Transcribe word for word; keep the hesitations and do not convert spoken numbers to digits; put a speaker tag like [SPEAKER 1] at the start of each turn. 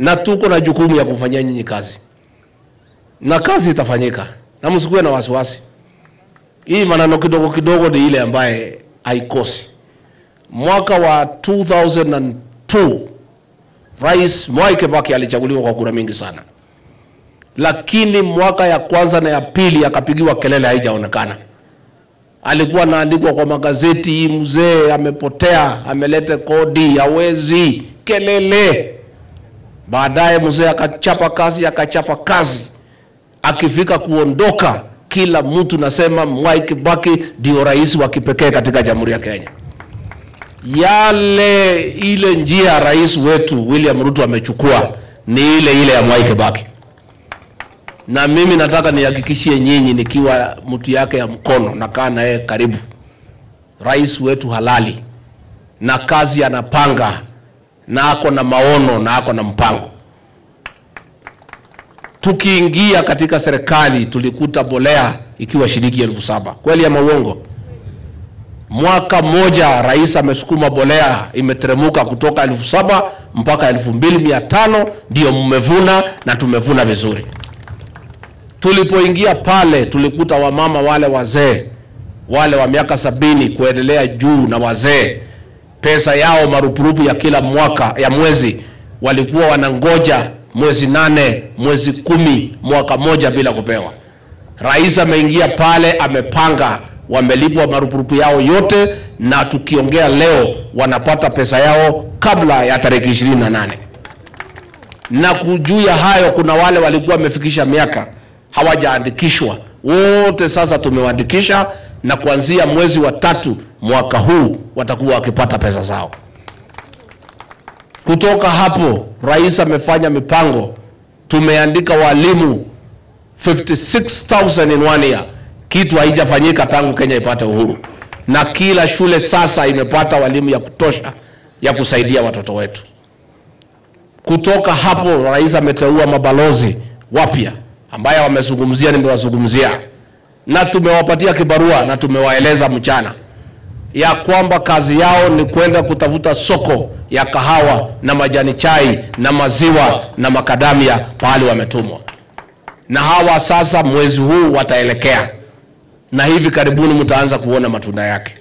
[SPEAKER 1] na tuko na jukumu ya kufanyia nyinyi kazi, na kazi itafanyika, na msikuwe na wasiwasi. Hii maneno kidogo kidogo ni ile ambaye haikosi. Mwaka wa two thousand two Rais Mwai Kibaki alichaguliwa kwa kura mingi sana, lakini mwaka ya kwanza na ya pili akapigiwa kelele, haijaonekana. Alikuwa anaandikwa kwa magazeti, mzee amepotea, ameleta kodi, hawezi, kelele. Baadaye mzee akachapa kazi, akachapa kazi. Akifika kuondoka, kila mtu nasema Mwai Kibaki ndio rais wa kipekee katika Jamhuri ya Kenya. Yale ile njia rais wetu William Ruto amechukua ni ile ile ya Mwai Kibaki. Na mimi nataka nihakikishie nyinyi nikiwa mtu yake ya mkono, nakaa naye karibu, rais wetu halali, na kazi anapanga, na ako na maono, na ako na mpango. Tukiingia katika serikali tulikuta bolea ikiwa shilingi elfu saba. Kweli ama uongo? Mwaka moja rais amesukuma bolea imetremuka kutoka elfu saba mpaka elfu mbili mia tano, ndio mmevuna, na tumevuna vizuri. Tulipoingia pale tulikuta wamama wale wazee, wale wa miaka sabini kuendelea juu na wazee, pesa yao marupurupu ya kila mwaka ya mwezi walikuwa wanangoja mwezi nane, mwezi kumi, mwaka moja bila kupewa. Rais ameingia pale, amepanga, wamelipwa marupurupu yao yote, na tukiongea leo wanapata pesa yao kabla ya tarehe ishirini na nane. Na kujuya hayo kuna wale walikuwa wamefikisha miaka hawajaandikishwa, wote sasa tumewaandikisha, na kuanzia mwezi wa tatu mwaka huu watakuwa wakipata pesa zao. Kutoka hapo rais amefanya mipango, tumeandika walimu fifty-six thousand in one year, kitu haijafanyika tangu Kenya ipate uhuru, na kila shule sasa imepata walimu ya kutosha ya kusaidia watoto wetu. Kutoka hapo rais ameteua mabalozi wapya ambaye wamezungumzia, nimewazungumzia, na tumewapatia kibarua, na tumewaeleza mchana ya kwamba kazi yao ni kwenda kutafuta soko ya kahawa na majani chai na maziwa na makadamia pale wametumwa. Na hawa sasa mwezi huu wataelekea, na hivi karibuni mtaanza kuona matunda yake.